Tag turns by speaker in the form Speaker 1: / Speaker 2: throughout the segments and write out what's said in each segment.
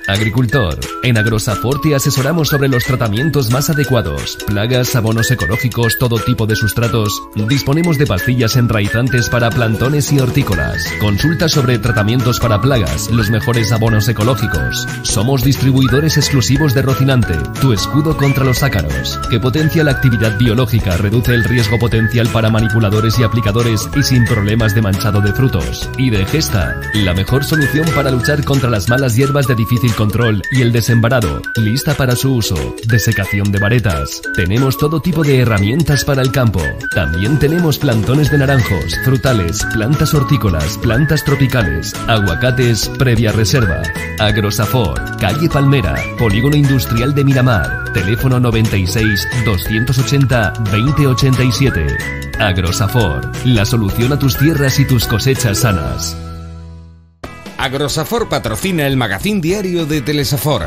Speaker 1: Agricultor. En Agrosafor te asesoramos sobre los tratamientos más adecuados. Plagas, abonos ecológicos, todo tipo de sustratos. Disponemos de pastillas enraizantes para plantones y hortícolas. Consulta sobre tratamientos para plagas, los mejores abonos ecológicos. Somos distribuidores exclusivos de Rocinante, tu escudo contra los ácaros, que potencia la actividad biológica, reduce el riesgo potencial para manipuladores y aplicadores y sin problemas de manchado de frutos. Y de Gesta, la mejor solución para luchar contra las malas hierbas de difícil control y el desembarado, lista para su uso. Desecación de varetas. Tenemos todo tipo de herramientas para el campo. También tenemos plantones de naranjos, frutales, plantas hortícolas, plantas tropicales, aguacates previa reserva. Agrosafor, calle Palmera, Polígono Industrial de Miramar, teléfono 96 280 2087. Agrosafor, la solución a tus tierras y tus cosechas sanas.
Speaker 2: Agrosafor patrocina el magazín diario de Telesafor.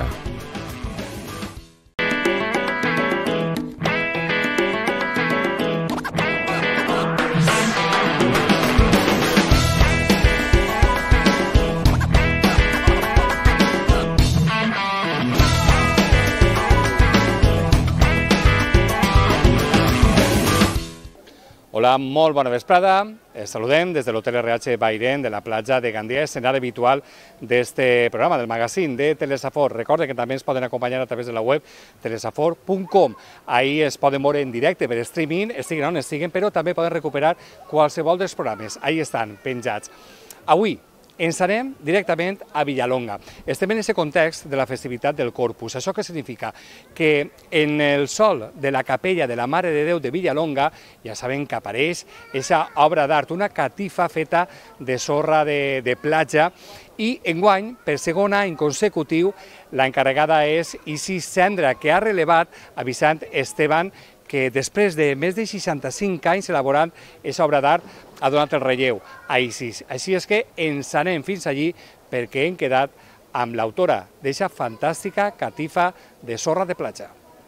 Speaker 3: Hola, molt bona vesprada. Saludem des de l'Hotel RH Bairén de la platja de Gandia, escenari habitual d'este programa, del magazín de Telesafor. Recorde que també ens poden acompanyar a través de la web telesafor.com. Ahir es poden veure en directe per streaming, estiguen on estiguen, però també poden recuperar qualsevol dels programes. Ahí estan, penjats. Avui ens anem directament a Villalonga. Estem en aquest context de la festivitat del Corpus. Això què significa? Que en el sol de la capella de la Mare de Déu de Villalonga, ja sabem que apareix aquesta obra d'art, una catifa feta de sorra de platja, i enguany, per segon any consecutiu, l'encarregada és Isis Cendra, que ha relevat avisant Esteban que després de més de 65 anys elaborant aquesta obra d'art ha donat el relleu a Isis. Així és que ens anem fins allí perquè hem quedat amb l'autora d'aquesta fantàstica catifa de sorra de platja.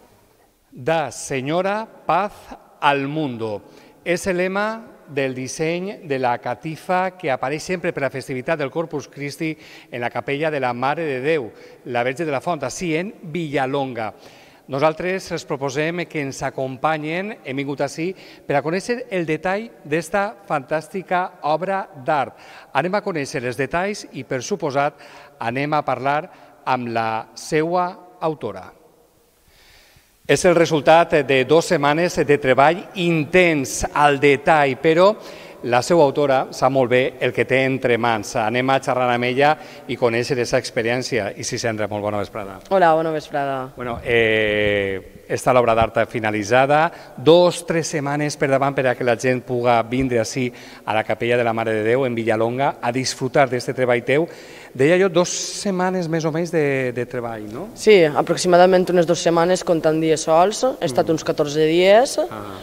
Speaker 3: Da Senyora Paz al Mundo. És el lema del disseny de la catifa que apareix sempre per la festivitat del Corpus Christi en la capella de la Mare de Déu, la Verge de la Font, així en Villalonga. Nosaltres els proposem que ens acompanyen, hem vingut ací, per a conèixer el detall d'esta fantàstica obra d'art. Anem a conèixer els detalls i, per suposat, anem a parlar amb la seva autora. És el resultat de 2 setmanes de treball intens al detall, però la seva autora sap molt bé el que té entre mans. Anem a xerrar amb ella i conèixer aquesta experiència. Isis Cendra, molt bona vesprada.
Speaker 4: Hola, bona vesprada.
Speaker 3: Està l'obra d'art finalitzada, 2-3 setmanes per davant per a que la gent pugui vindre ací a la capella de la Mare de Déu en Villalonga a disfrutar d'aquest treball teu. Deia jo 2 setmanes més o menys de treball, no?
Speaker 4: Sí, aproximadament unes 2 setmanes comptant dies sols, he estat uns 14 dies.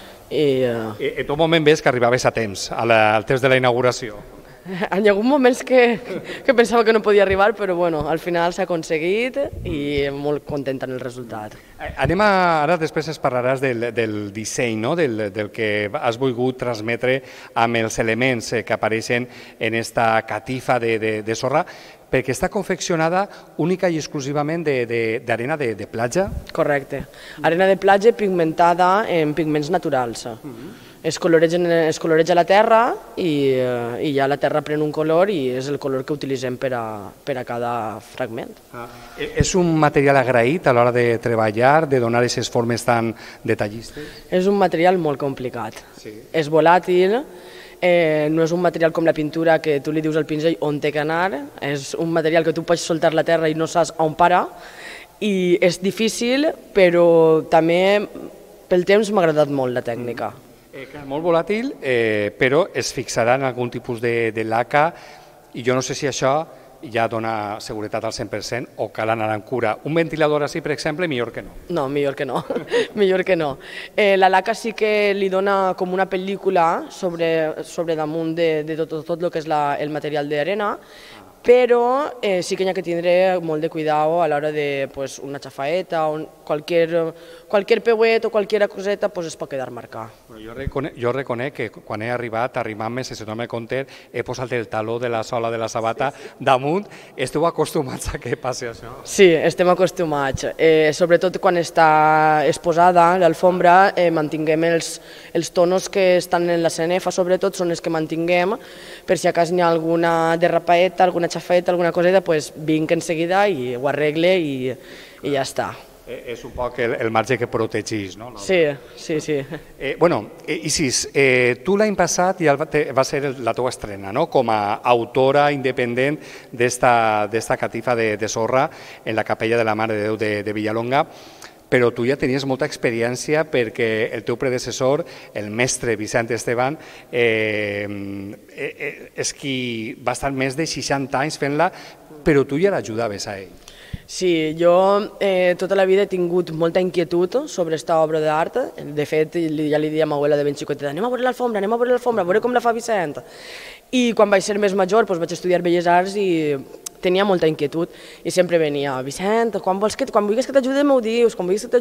Speaker 3: En tot moment ves que arribaves a temps, al temps de la inauguració.
Speaker 4: Hi ha hagut moments que pensava que no podia arribar, però bueno, al final s'ha aconseguit i molt contenta amb el resultat.
Speaker 3: Ara després ens parlaràs del disseny, del que has volgut transmetre amb els elements que apareixen en aquesta catifa de sorra, perquè està confeccionada única i exclusivament d'arena de platja?
Speaker 4: Correcte. Arena de platja pigmentada en pigments naturals. Es coloreja la terra i ja la terra pren un color i és el color que utilitzem per a cada fragment.
Speaker 3: És un material agraït a l'hora de treballar, de donar aquestes formes tan detallistes?
Speaker 4: És un material molt complicat. És volàtil, no és un material com la pintura que tu li dius al pinzell on té que anar, és un material que tu pots soltar la terra i no saps on parar, i és difícil, però també pel temps m'ha agradat molt la tècnica.
Speaker 3: Molt volàtil, però es fixarà en algun tipus de laca, i jo no sé si això ja dona seguretat al 100% o cal anar amb cura. Un ventilador així, per exemple, millor que no.
Speaker 4: No, millor que no. Millor que no. La laca sí que li dona com una pel·lícula sobre damunt de tot el que és el material d'arena, però sí que hi ha que tindre molt de cuidado a l'hora de una xafaeta o qualsevol peuet o qualsevol coseta es pot quedar marcat.
Speaker 3: Jo reconec que quan he arribat, arrimant-me, sense donar-me compte, he posat el taló de la sola de la sabata damunt. Esteu acostumats a que passi això?
Speaker 4: Sí, estem acostumats. Sobretot quan està exposada l'alfombra, mantinguem els tonos que estan en la cenefa, sobretot són els que mantinguem, per si a cas n'hi ha alguna derrapaeta, alguna xafeta, alguna coseta, vinc en seguida i ho arregle i ja està.
Speaker 3: És un poc el marge que protegís, no?
Speaker 4: Sí.
Speaker 3: Bueno, Isis, tu l'any passat ja va ser la teva estrena, no?, com a autora independent d'esta catifa de sorra en la capella de la Mare de Déu de Villalonga, però tu ja tenies molta experiència perquè el teu predecessor, el mestre Vicent Esteban, és qui va estar més de 60 anys fent-la, però tu ja l'ajudaves a ell.
Speaker 4: Sí, jo tota la vida he tingut molta inquietud sobre aquesta obra d'art. De fet, ja li deia a ma abuela de ben xicoteta, anem a veure l'alfombra, a veure com la fa Vicent. I quan vaig ser més major vaig estudiar Belles Arts i tenia molta inquietud i sempre venia, Vicent, quan vulguis que t'ajude m'ho dius,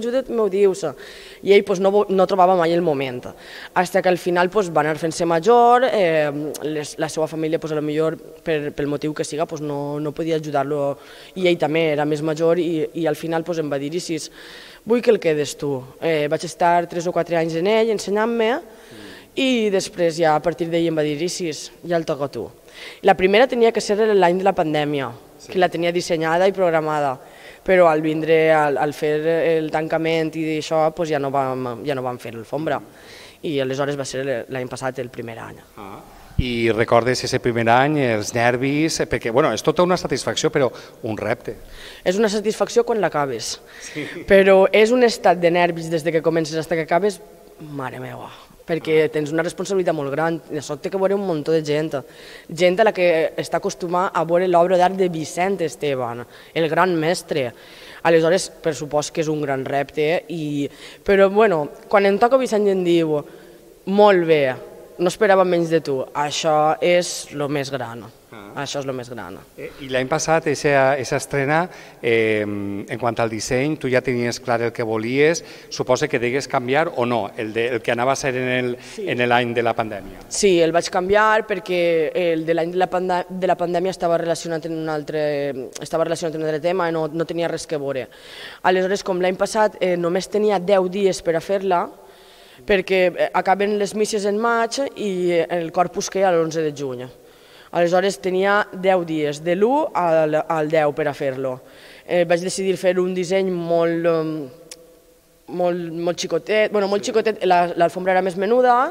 Speaker 4: i ell no trobava mai el moment. Fins que al final va anar fent-se major, la seva família potser pel motiu que siga no podia ajudar-lo i ell també era més major i al final em va dir, Isis, vull que el quedes tu. Vaig estar 3 o 4 anys en ell ensenyant-me i després ja a partir d'ell em va dir, Isis, ja el toca a tu. La primera tenia que ser l'any de la pandèmia, que la tenia dissenyada i programada, però al vindre, al fer el tancament i això, ja no vam fer l'alfombra. I aleshores va ser l'any passat el primer any.
Speaker 3: I recordes aquest primer any, els nervis, perquè és tota una satisfacció, però un repte.
Speaker 4: És una satisfacció quan l'acabes, però és un estat de nervis des que comences fins que acabes, mare meva, perquè tens una responsabilitat molt gran, de sobte que veure un munt de gent a la que està acostumada a veure l'obra d'art de Vicent Esteban, el gran mestre. Aleshores, per supost que és un gran repte, però quan em toca Vicent i em diu, molt bé, no esperava menys de tu, això és el més gran. Això és el més gran.
Speaker 3: I l'any passat, aquesta estrena, en quant al disseny, tu ja tenies clar el que volies, suposa que degues canviar o no, el que anava a ser en l'any de la pandèmia.
Speaker 4: Sí, el vaig canviar perquè el de l'any de la pandèmia estava relacionat amb un altre tema i no tenia res que veure. Aleshores, com l'any passat només tenia 10 dies per a fer-la, perquè acaben les misses en maig i el Corpus que a l'11 de juny. Aleshores tenia 10 dies, de l'1 al 10 per a fer-lo. Vaig decidir fer un disseny molt xicotet, l'alfombra era més menuda,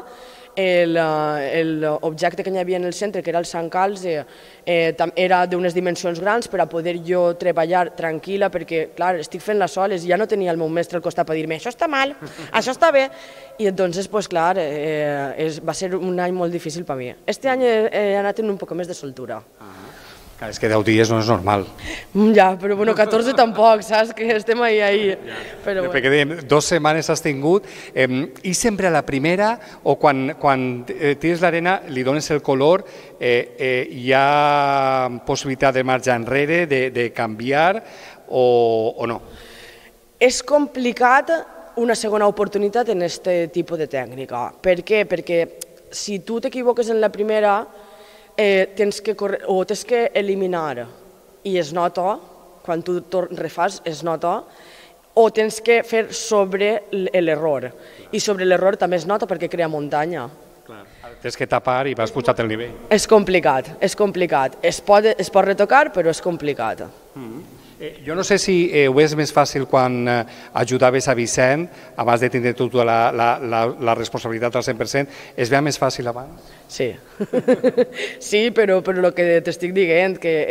Speaker 4: l'objecte que hi havia en el centre, que era el Sant Calze, era d'unes dimensions grans per a poder jo treballar tranquil·la, perquè, clar, estic fent les soles, ja no tenia el meu mestre al costat per dir-me això està mal, això està bé, i entonces, clar, va ser un any molt difícil per mi. Este any he anat en un poc més de soltura.
Speaker 3: És que 10 dies no és normal.
Speaker 4: Ja, però 14 tampoc, saps? Que estem ahí.
Speaker 3: Perquè dèiem, 2 setmanes has tingut, i sempre a la primera, o quan tires l'arena li dones el color, hi ha possibilitat de marxar enrere, de canviar, o no?
Speaker 4: És complicat una segona oportunitat en aquest tipus de tècnica. Per què? Perquè si tu t'equivoques en la primera, tens que eliminar i es nota, quan tu refas es nota, o tens que fer sobre l'error, i sobre l'error també es nota perquè crea muntanya.
Speaker 3: Tens que tapar i vas pujant el nivell.
Speaker 4: És complicat, es pot retocar però és complicat.
Speaker 3: Jo no sé si ho és més fàcil quan ajudaves a Vicent, abans de tindre tota la responsabilitat al 100%, es veia més fàcil abans?
Speaker 4: Sí, però el que t'estic dient, que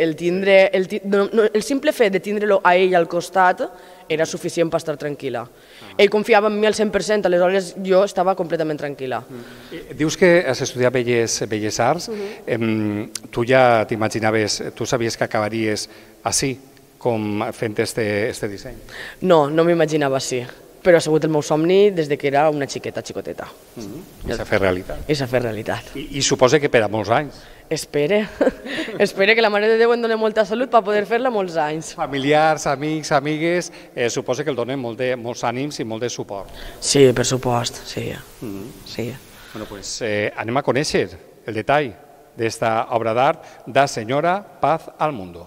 Speaker 4: el simple fet de tindre-lo a ell al costat era suficient per estar tranquil·la. Ell confiava en mi al 100%, aleshores jo estava completament tranquil·la.
Speaker 3: Dius que has estudiat Belles Arts, tu ja t'imaginaves, tu sabies que acabaries així, com fent este disseny? No
Speaker 4: m'imaginava així, però ha sigut el meu somni des que era una xicoteta.
Speaker 3: I s'ha fet realitat.
Speaker 4: I s'ha fet realitat.
Speaker 3: I suposa que per a molts anys.
Speaker 4: Espere, Espero que la Mare de Déu em doni molta salut per poder fer-la molts anys.
Speaker 3: Familiars, amics, amigues, suposo que el donen molts ànims i molt de suport.
Speaker 4: Sí, per supost, sí. Sí.
Speaker 3: Bueno, pues anem a conèixer el detall d'esta obra d'art da Senyora Paz al Mundo.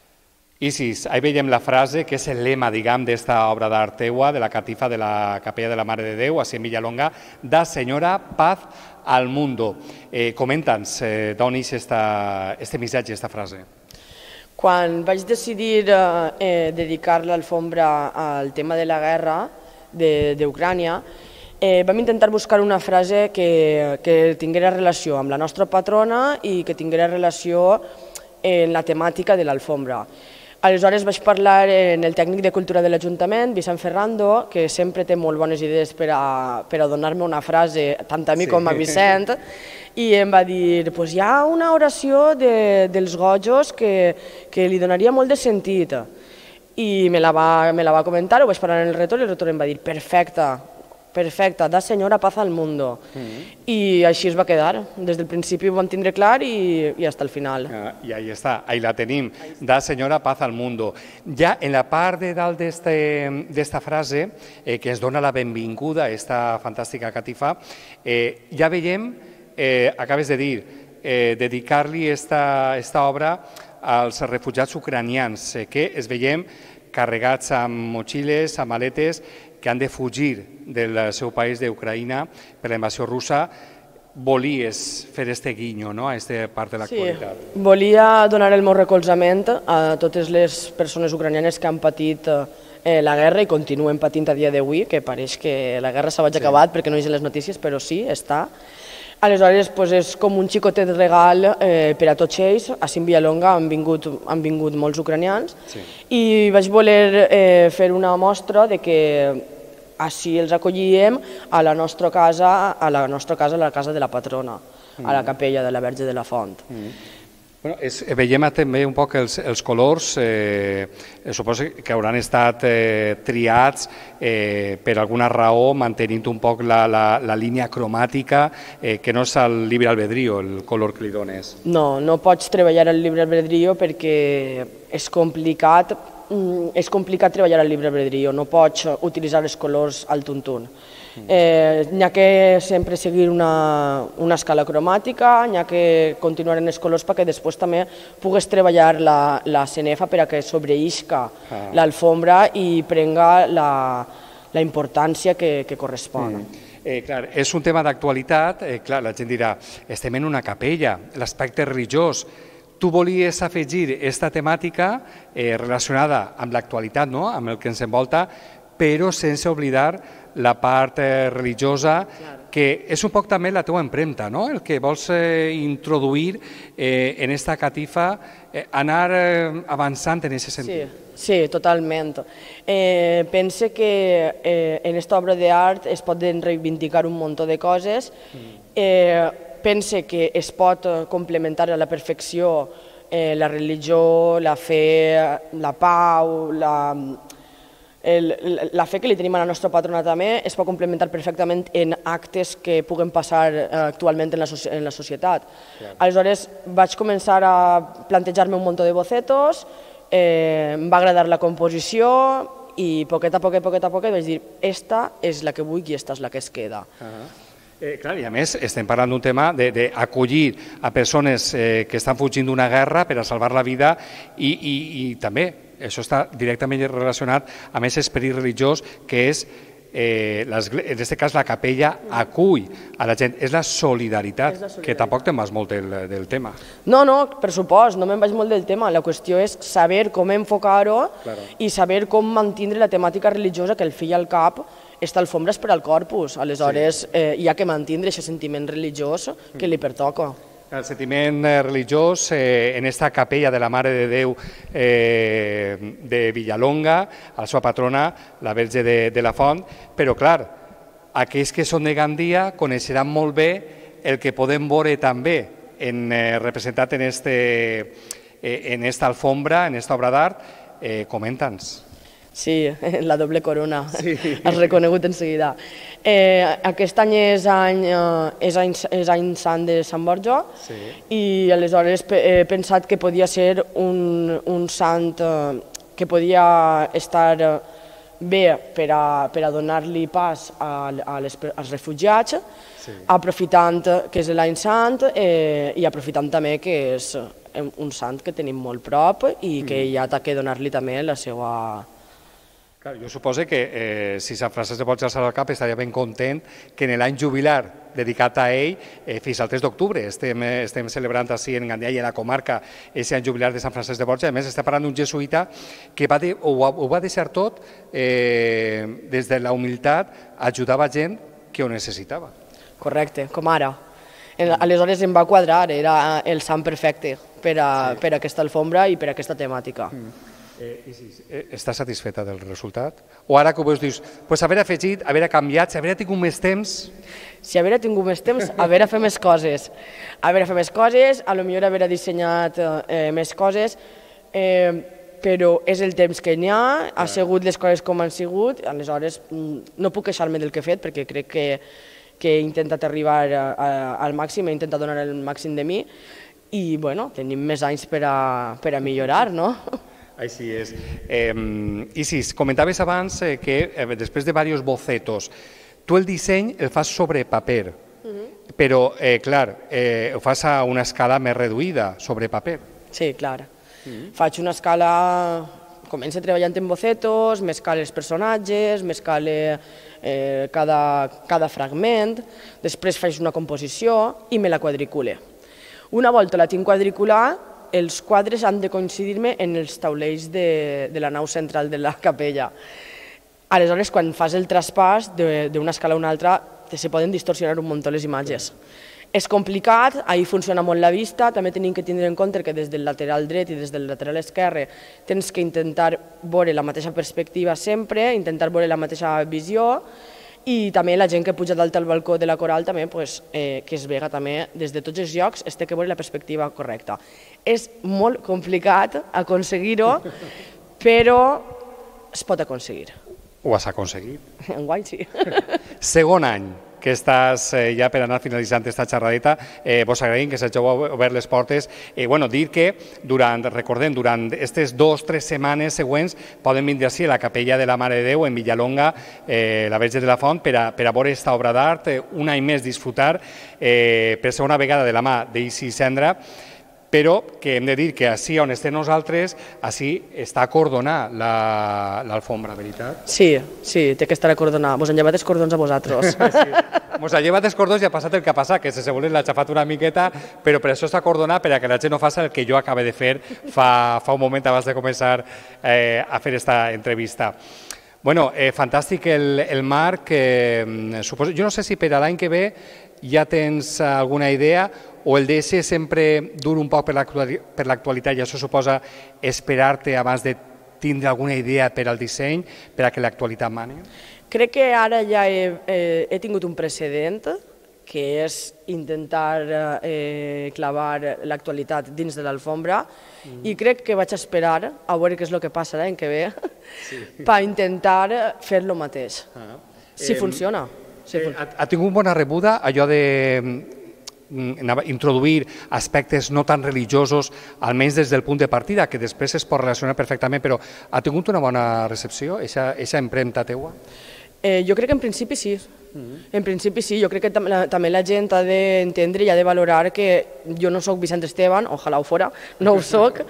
Speaker 3: Isis, ahí veiem la frase que és el lema, diguem, d'esta obra d'art teua, de la catifa de la Capella de la Mare de Déu, així en Villalonga, da Senyora Paz al Mundo. Comenta'ns d'on és este missatge, aquesta frase.
Speaker 4: Quan vaig decidir dedicar l'alfombra al tema de la guerra d'Ucrània, vam intentar buscar una frase que tinguera relació amb la nostra patrona i que tinguera relació en la temàtica de l'alfombra. Aleshores vaig parlar amb el tècnic de cultura de l'Ajuntament, Vicent Ferrando, que sempre té molt bones idees per a donar-me una frase, tant a mi com a Vicent, i em va dir, hi ha una oració dels gojos que li donaria molt de sentit. I me la va comentar, ho vaig parlar en el rector, i el rector em va dir, perfecta, da Senyora Paz al Mundo. I així es va quedar. Des del principi ho vam tindre clar i fins al final.
Speaker 3: I ahí està, ahí la tenim, da Senyora Paz al Mundo. Ja en la part de dalt d'esta frase, que es dona la benvinguda a aquesta fantàstica catifa, ja veiem, acabes de dir, dedicar-li esta obra als refugiats ucranians, que es veiem carregats amb motxilles, amb maletes, que han de fugir del seu país d'Ucraïna per la invasió russa. Volies fer este guinyo a aquesta part de l'actualitat.
Speaker 4: Sí, volia donar el meu recolzament a totes les persones ucranianes que han patit la guerra i continuen patint a dia d'avui, que pareix que la guerra s'ha acabat perquè no hi ha les notícies, però sí, està. Aleshores, és com un xicotet regal per a tots ells. A Villalonga han vingut molts ucranians i vaig voler fer una mostra de que així els acollíem a la nostra casa, a la casa de la patrona, a la capella de la Verge de la Font.
Speaker 3: Veiem també un poc els colors, suposo que hauran estat triats per alguna raó, mantenint un poc la línia cromàtica, que no és el llibre albedrío, el color que li dones.
Speaker 4: No pots treballar el llibre albedrío perquè és complicat treballar el llibre albedrío, no pots utilitzar els colors al tuntún. N'hi ha que sempre seguir una escala cromàtica, n'hi ha que continuar en els colors perquè després també pugues treballar la cenefa per a que sobreïsca l'alfombra i prenga la importància que correspon.
Speaker 3: Clar, és un tema d'actualitat, clar, la gent dirà, estem en una capella, l'aspecte religiós. Tu volies afegir aquesta temàtica relacionada amb l'actualitat, amb el que ens envolta, però sense oblidar la part religiosa, que és un poc també la teua empremta, el que vols introduir en aquesta catifa, anar avançant en aquest sentit.
Speaker 4: Sí, totalment. Pense que en aquesta obra d'art es poden reivindicar un munt de coses. Pense que es pot complementar a la perfecció la religió, la fe, la pau, la fe que li tenim a la nostra patrona també es pot complementar perfectament en actes que puguen passar actualment en la societat. Aleshores vaig començar a plantejar-me un munt de bocetos, em va agradar la composició i poquet a poquet vaig dir esta és la que vull i esta és la que es queda.
Speaker 3: Clar, i a més estem parlant d'un tema d'acollir a persones que estan fugint d'una guerra per a salvar la vida i també això està directament relacionat amb aquest esperit religiós que és, en aquest cas, la capella acull a la gent. És la solidaritat, que tampoc te'n vas molt del tema.
Speaker 4: No, per supost, no me'n vaig molt del tema. La qüestió és saber com enfocar-ho i saber com mantindre la temàtica religiosa que el fill al cap esta alfombra és per al corpus. Aleshores, hi ha que mantindre aquest sentiment religiós que li pertoca.
Speaker 3: El sentiment religiós en esta capella de la Mare de Déu de Villalonga, a la seva patrona, la Verge de la Font, però clar, aquells que són de Gandia coneixeran molt bé el que podem veure també representat en esta alfombra, en esta obra d'art. Comenta'ns.
Speaker 4: Sí, la doble corona, has reconegut en seguida. Aquest any és any sant de Sant Borja i aleshores he pensat que podia ser un sant que podia estar bé per a donar-li pas als refugiats, aprofitant que és l'any sant i aprofitant també que és un sant que tenim molt prop i que ja ha de donar-li també la seva...
Speaker 3: Jo suposo que si Sant Francesc de Borja alçarà el cap estaria ben content que en l'any jubilar dedicat a ell, fins al 3 d'octubre, estem celebrant així en Gandia i en la comarca aquest any jubilar de Sant Francesc de Borja. A més, està parlant d'un jesuïta que ho va deixar tot des de la humilitat, ajudava gent que ho necessitava.
Speaker 4: Correcte, com ara. Aleshores em va quadrar, era el sant perfecte per a aquesta alfombra i per a aquesta temàtica.
Speaker 3: Estàs satisfeta del resultat? O ara que ho veus dius, haver afegit, haver canviat, haver tingut més temps?
Speaker 4: Si haver tingut més temps, haver fet més coses. Haver fet més coses, potser haver dissenyat més coses, però és el temps que n'hi ha sigut les coses com han sigut, aleshores no puc queixar-me del que he fet perquè crec que he intentat arribar al màxim, he intentat donar el màxim de mi i tenim més anys per a millorar, no?
Speaker 3: Així és. Isis, comentaves abans que després de diversos bocetos, tu el disseny el fas sobre paper, però, clar, ho fas a una escala més reduïda, sobre paper.
Speaker 4: Sí, clar. Faig una escala... Començo treballant en bocetos, m'escale els personatges, m'escale cada fragment, després faig una composició i me la quadricule. Una volta la tinc quadriculada, els quadres han de coincidir-me en els taulells de la nau central de la capella. Aleshores, quan fas el traspàs d'una escala a una altra, se poden distorsionar un munt les imatges. És complicat, ahir funciona molt la vista, també tenim que tindre en compte que des del lateral dret i des del lateral esquerre tens que intentar veure la mateixa perspectiva sempre, intentar veure la mateixa visió, i també la gent que puja dalt al balcó de la coral també que es vega també des de tots els llocs es té que veure la perspectiva correcta. És molt complicat aconseguir-ho, però es pot aconseguir.
Speaker 3: Ho has aconseguit?
Speaker 4: Enguany sí.
Speaker 3: Segon any que estàs ja per anar finalitzant aquesta xerradeta, vos agraïm que s'hageu obert les portes. Dir que, recordem, durant aquestes 2 o 3 setmanes següents poden vindre així a la capella de la Mare de Déu en Villalonga, la Verge de la Font, per a veure aquesta obra d'art, un any més disfrutar per segona vegada de la mà d'Isis Cendra, però que hem de dir que així on estem nosaltres, així està acordonada l'alfombra, veritat?
Speaker 4: Sí, té que estar acordonada. Vos han llevat els cordons a vosaltres.
Speaker 3: Mos ha llevat els cordons i ha passat el que ha passat, que se segurament l'ha xafat una miqueta, però per això està acordonada, per a que la gent no faci el que jo acabo de fer fa un moment abans de començar a fer aquesta entrevista. Fantàstic el marc. Jo no sé si per a l'any que ve ja tens alguna idea o el DS sempre dura un poc per l'actualitat i això suposa esperar-te abans de tindre alguna idea per al disseny, per a que l'actualitat mani?
Speaker 4: Crec que ara ja he tingut un precedent, que és intentar clavar l'actualitat dins de l'alfombra i crec que vaig esperar a veure què és el que passa l'any que ve per intentar fer el mateix, si funciona.
Speaker 3: Ha tingut bona rebuda allò de introduir aspectes no tan religiosos, almenys des del punt de partida, que després es pot relacionar perfectament, però ha tingut una bona recepció, aquesta empremta teua?
Speaker 4: Jo crec que en principi sí. En principi sí, jo crec que també la gent ha d'entendre i ha de valorar que jo no soc Vicent Esteban, ojalà ho fora, no ho soc,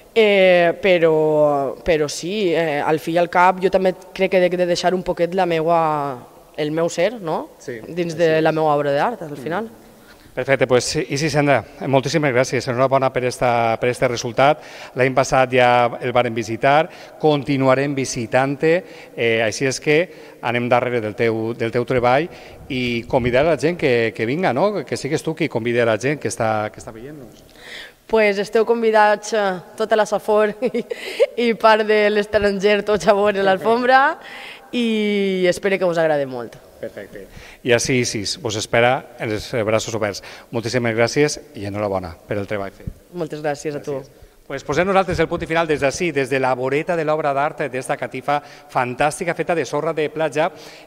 Speaker 4: però sí, al fi i al cap jo també crec que he de deixar un poquet el meu ser, dins de la meva obra d'art, al final.
Speaker 3: Perfecte, doncs Isis Cendra, moltíssimes gràcies, enhorabona per aquest resultat. L'any passat ja el vàrem visitar, continuarem visitant-te, així és que anem darrere del teu treball i convidar a la gent que vinga, que sigues tu qui convida a la gent que està veient-nos.
Speaker 4: Pues esteu convidats tota la Safor i part de l'estranger, tots a veure l'alfombra i espero que us agradi molt.
Speaker 3: Perfecte. I així Isis vos espera en els braços oberts. Moltíssimes gràcies i enhorabona per el treball fet.
Speaker 4: Moltes gràcies a tu.
Speaker 3: Pues posem nosaltres el punt i final des d'ací, des de la voreta de l'obra d'art d'esta catifa fantàstica feta de sorra de platja,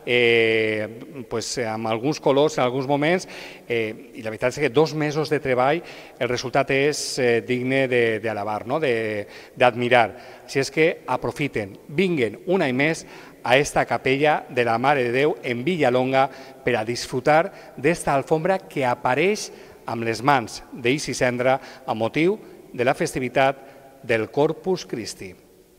Speaker 3: amb alguns colors en alguns moments, i la veritat és que 2 mesos de treball, el resultat és digne d'alabar, d'admirar. Així és que aprofiten, vinguen un any més a esta capella de la Mare de Déu en Villalonga per a disfrutar d'esta alfombra que apareix amb les mans d'Ixi Cendra a motiu de la festivitat del Corpus Christi.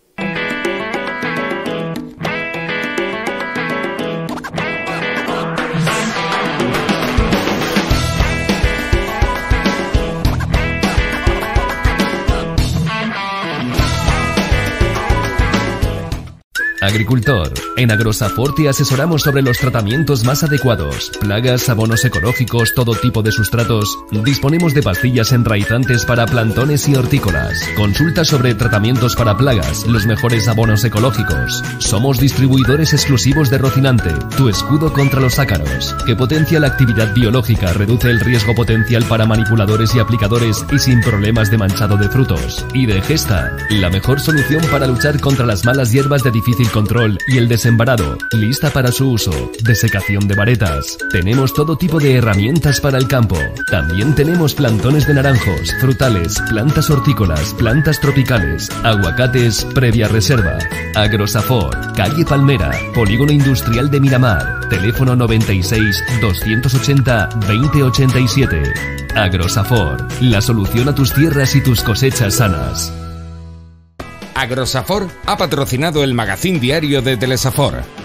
Speaker 1: Agricultor. En Agrosafort te asesoramos sobre los tratamientos más adecuados. Plagas, abonos ecológicos, todo tipo de sustratos. Disponemos de pastillas enraizantes para plantones y hortícolas. Consulta sobre tratamientos para plagas, los mejores abonos ecológicos. Somos distribuidores exclusivos de Rocinante, tu escudo contra los ácaros, que potencia la actividad biológica, reduce el riesgo potencial para manipuladores y aplicadores y sin problemas de manchado de frutos. Y de Gesta, la mejor solución para luchar contra las malas hierbas de difícil control y el desembarado, lista para su uso. Desecación de varetas. Tenemos todo tipo de herramientas para el campo. También tenemos plantones de naranjos, frutales, plantas hortícolas, plantas tropicales, aguacates previa reserva. Agrosafort, calle Palmera, Polígono Industrial de Miramar, teléfono 96 280 2087. Agrosafort, la solución a tus tierras y tus cosechas sanas.
Speaker 2: Agrosafort ha patrocinado el magazín diario de Telesafort.